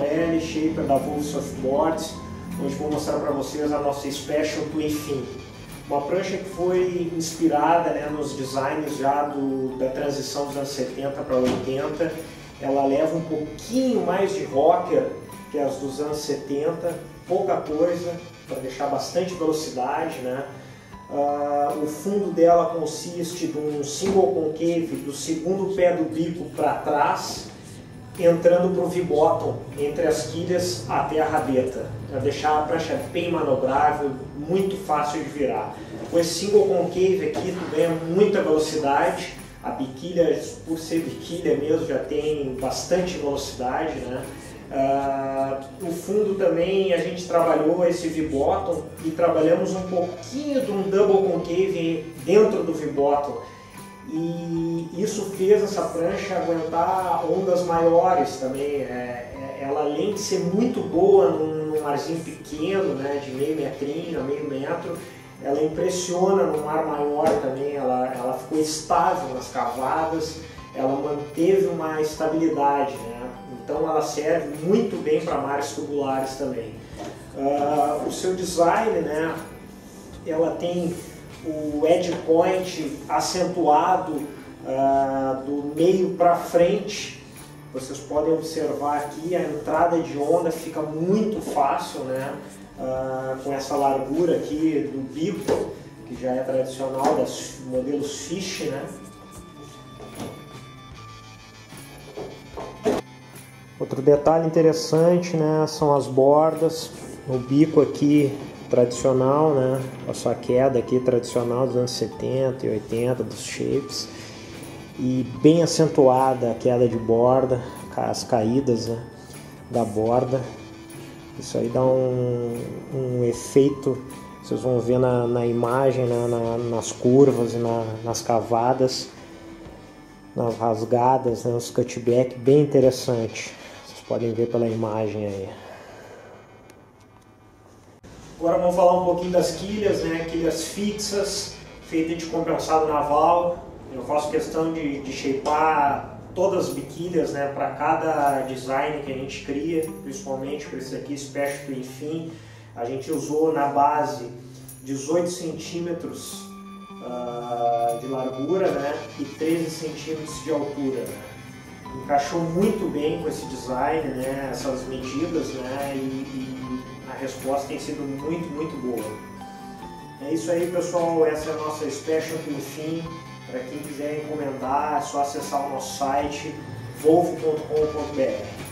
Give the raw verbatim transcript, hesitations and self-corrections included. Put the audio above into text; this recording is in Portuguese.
L Shaper da Wolf Softboards. Hoje vou mostrar para vocês a nossa Special Twin Fin. Uma prancha que foi inspirada, né, nos designs já do, da transição dos anos setenta para oitenta. Ela leva um pouquinho mais de rocker que as dos anos setenta, pouca coisa, para deixar bastante velocidade, né? Uh, o fundo dela consiste de um single concave do segundo pé do bico para trás, entrando para o V-bottom, entre as quilhas até a rabeta, para deixar a prancha bem manobrável, muito fácil de virar. Com esse single concave aqui tu ganha muita velocidade, a biquília, por ser biquília mesmo, já tem bastante velocidade, né? Uh, o fundo também a gente trabalhou esse V-bottom e trabalhamos um pouquinho de um double concave dentro do V-bottom, e isso fez essa prancha aguentar ondas maiores também. É, é, ela, além de ser muito boa num, num marzinho pequeno, né, de meio metrinho a meio metro, ela impressiona num mar maior também. Ela, ela ficou estável nas cavadas, ela manteve uma estabilidade, né? Então ela serve muito bem para mares tubulares também. Uh, o seu design, né, ela tem o edge point acentuado uh, do meio para frente. Vocês podem observar aqui, a entrada de onda fica muito fácil, né, uh, com essa largura aqui do bico, que já é tradicional dos modelos Fish, né. Outro detalhe interessante, né, são as bordas. O bico aqui tradicional, né, a sua queda aqui tradicional dos anos setenta e oitenta, dos shapes, e bem acentuada a queda de borda, as caídas, né, da borda. Isso aí dá um, um efeito, vocês vão ver na, na imagem, né, na, nas curvas e na, nas cavadas, nas rasgadas, né, os cutback, bem interessante. Podem ver pela imagem aí. Agora vamos falar um pouquinho das quilhas, né? Quilhas fixas, feitas de compensado naval. Eu faço questão de, de shapear todas as biquílias, né, para cada design que a gente cria, principalmente para esse aqui, Special Twin Fin. A gente usou na base dezoito centímetros uh, de largura, né, e treze centímetros de altura, né? Encaixou muito bem com esse design, né, essas medidas, né, e, e a resposta tem sido muito, muito boa. É isso aí, pessoal, essa é a nossa Special Twin Fin. Para quem quiser encomendar, é só acessar o nosso site wolf ponto com ponto br.